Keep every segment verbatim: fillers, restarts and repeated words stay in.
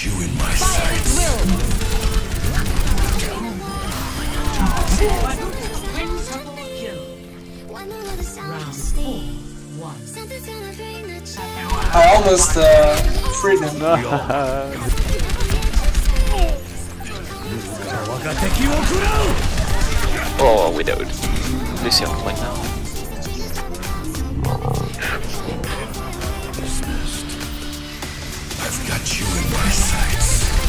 you in my sights. I almost uh, freed him. Oh, widowed. Lucian point now. I've got you in my sights.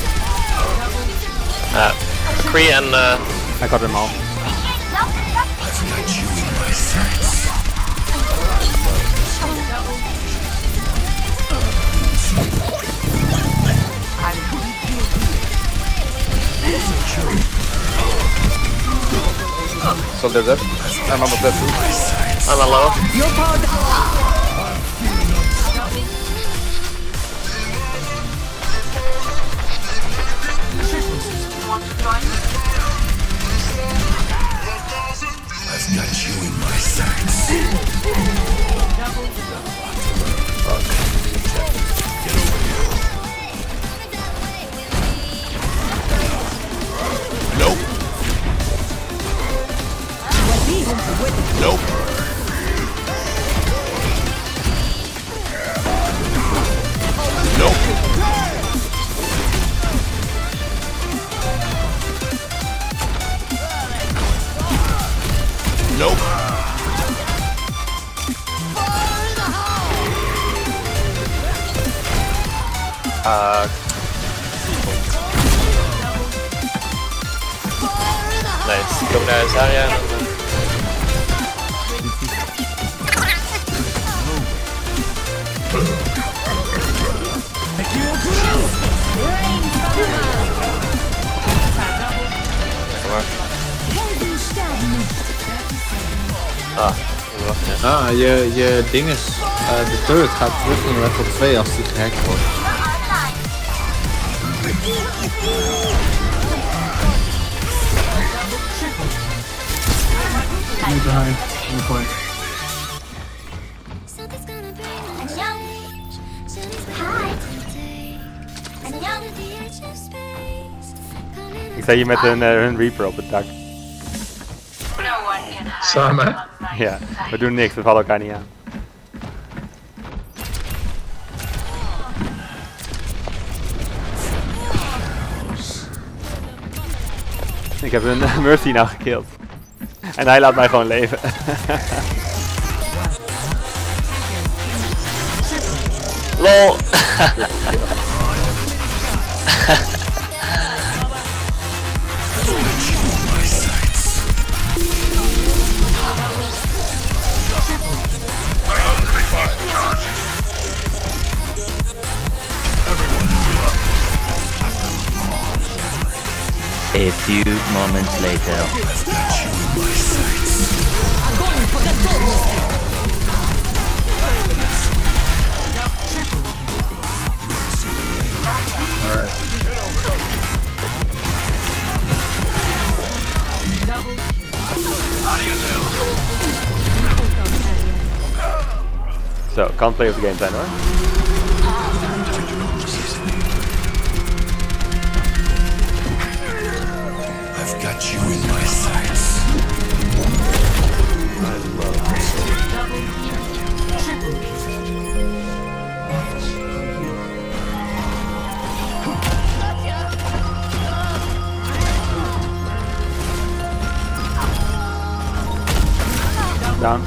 Uh, Kree and uh, I got them all. I've got you in my sights. So they're dead. I'm almost dead too. I'm alone. I've got you in my sights. Nope. Nope. Nope. Nope. Uh, nice. Kom naar Zarya. Ah, Ah, je, je ding is, uh, de turret gaat terug naar level twee als die gehackt wordt. He's behind. On the point. Ik sta hier met hun, uh, hun Reaper op het dak. Samen. Ja, we doen niks, we vallen elkaar niet aan. Ik heb een Mercy nou gekillt. En hij laat mij gewoon leven. LOL. A few moments later. Alright. So, can't play with the game then, hoor. I've got you in my sights. I love this. Down.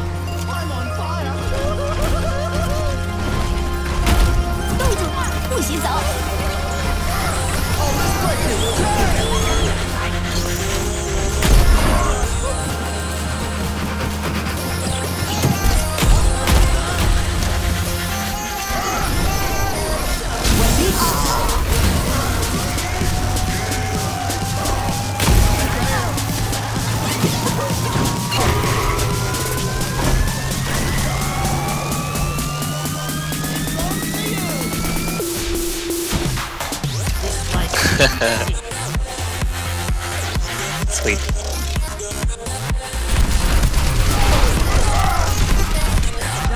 Sweet.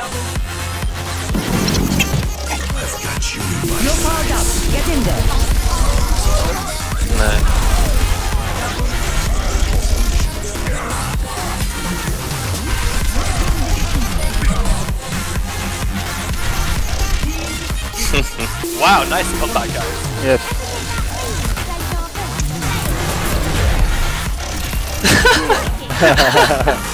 I've got you in my You're powered up. Get in there. Wow, nice comeback, guys. Yes.